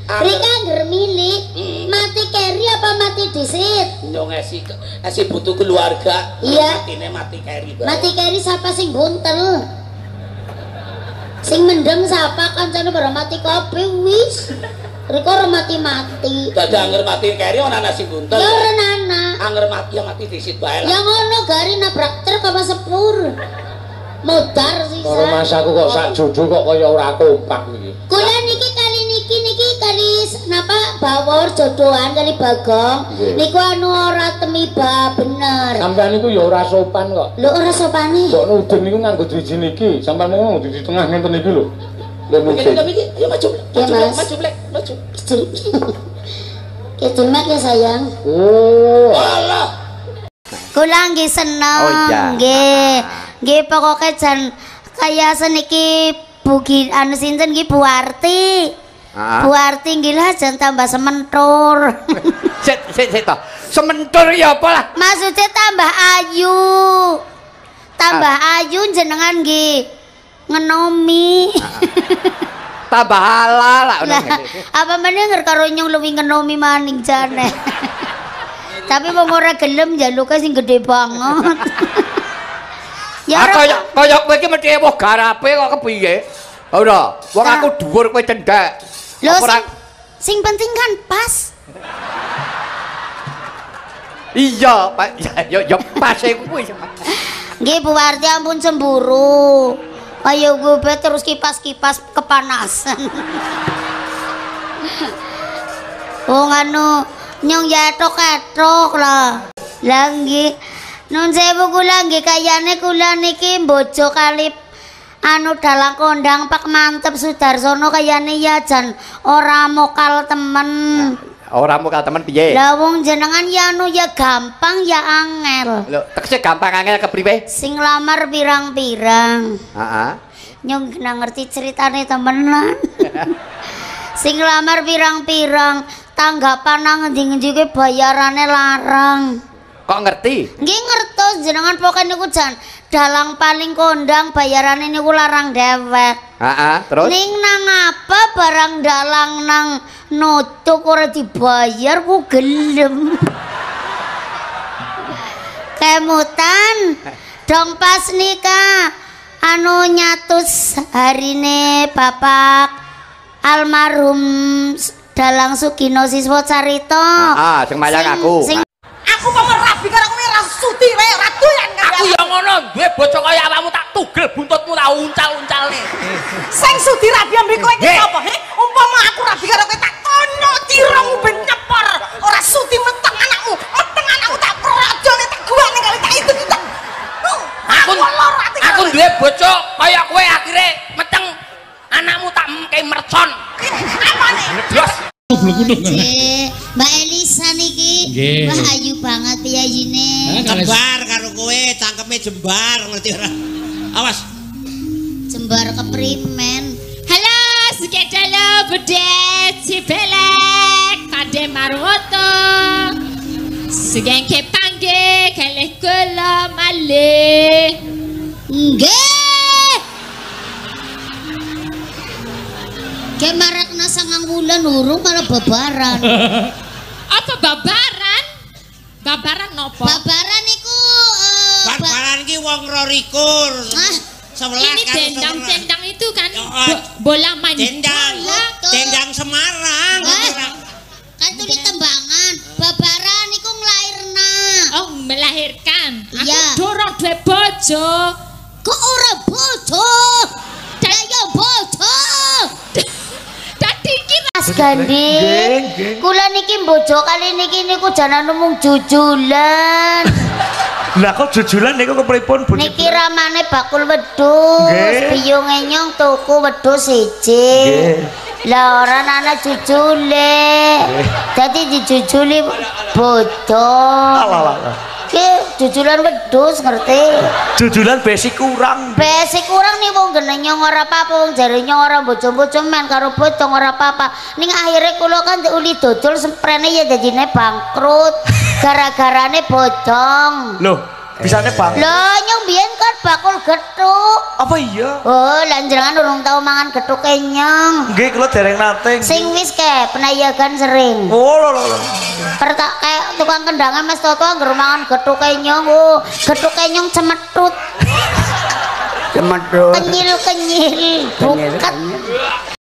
Rika ngger milik. Mati keri apa mati disit? Yo ngesi butuh keluarga. Iya. Matine mati keri. Mati keri siapa sing buntel? Sing mendem siapa kancane bareng mati kabeh wis. Rika ora mati-mati. Dadi anger mati keri ana nasi buntel. Ya ora ana. Anger mati ya mati disit bae lah. Ya ngono gari nabrak truk apa sepur. Modar sih. Karo Mas aku kok sak judu kok kaya ora kompak iki. Kula niki kali napa bawor jodohan kali Bagong. Niku anu ora temiba bener. Sampeyan niku ya ora sopan kok. Lho ora sopane. Kok nudun niku nganggo driji niki. Sampeyan mau di tengah ngenten iki lho. Lho mungkin. Ayo maju. Maju blek, maju. Kejemek ya sayang. Oh, alah. Kula nggih seneng. Oh iya. Nggih pokoke jan kaya seniki bugi anu sinten nggih Bu Arti. Bu Arti nggih lah jan tambah sementur. Sik to. Sementur ya apa lah? Maksudnya tambah ayu. Tambah ayu jenengan nggih ngenomi. Tambah halal lah. Apa meneh karo nyung luwih ngenomi maning jane. Tapi wong ora gelem njaluke sing gede banget. Ya kaya kowe iki mesti woh garape kok kepiye? Ora, wong aku dhuwur kowe cendhek. Lho sing penting kan pas. Iya, Pak. Ya pas kuwi. Nggih Bu Warti ampun cemburu. Ayo gue terus kipas-kipas kepanasan. Wong anu nyong ya etok-etok lah. Lah nggih nun sewu kula nggih kayane kula niki bojo kali anu dalang kondang Pak Mantep Sudarsono kayane ya jan ora mokal temen. Ora mokal temen piye? Lah wong jenengan ya anu ya gampang ya angel. Lho, tekse gampang angel kepriwe? Sing lamar pirang-pirang. Heeh. Nyong kena ngerti ceritane temenan. Sing lamar pirang-pirang tanggapan nang ngendi-ngendi bayarane larang. Kok ngerti? Nggih ngertos jenengan pokoke niku jan dalang paling kondang bayarane niku larang dewek. Heeh, terus? Ning nang apa barang dalang nang nutuk ora dibayar ku gelem. Kemutan dong pas nikah anu nyatus harine bapak almarhum Dalang Sugino Siswa Carita. Sing mayang aku. Aku mau rabi karo kowe ra suti wae ra doyan karo aku ya ngono duwe bojo kaya awakmu tak tugel buntutmu tak uncal-uncalne. Sing sudi rabi ambek kowe iki sapa he? Umpama aku rabi karo kowe tak tono tirangmu ben nyepor. Ora suti meteng anakmu tak projone tak guane kali tak itu kita. Aku duwe bojo kaya kowe akhire meteng anakmu tak mengke mercon. Apane? Blos. Mbak Elisa niki wah ayu banget piyayine. Jembar karo kowe, cangkeme jembar ngerti ora? Awas. Jembar keprimen. Halo, sekedalo bedet cipelek Pade Marwoto. Segengke pangge kalih kula malih. Nggih. Ke marakna sangang wulan urung malah babaran. Apa babaran? Babaran nopo? Babaran iku Babaran ki wong 22. 11 ini dendang-dendang itu kan bola main dendang Semarang. Kan itu di Tembangan. Babaran iku nglairna. Oh, melahirkan. Iya. Aku dorong duwe bojo. Kok ora bojo? Daya bojo. Dadi iki Mas Gandhi. Kula niki bojo kali niki niku janan mung jujulan. Lah kok jujulan niku kepripun Bu? Niki ramane bakul wedhus, biyunge nyong tuku wedhus siji. Lah ora ana jujule. Dadi dijujuli bodho. Ki jujulan wedhus ngerti? Jujulan besi kurang. Besi kurang nih wong gene nyong ora apa-apa wong jare nyong ora bojo-bojo men karo bodong ora apa-apa. Ning akhire kula kan uli dodol semprene ya dadine bangkrut gara-garane bodong. Loh, Bisane Bang. Lho nyong biyen kan bakul gethuk. Apa iya? Oh, lan jenengan urung tau mangan gethuk nyong. Nggih kula dereng nate. Sing wis ke penayagan sering. Oh lho. Pertak kayak tukang kendangan Mas Toto anggar mangan gethuk nyong. Oh, gethuk nyong cemetut. Cemedut. Kenyil-kenyil. Buket.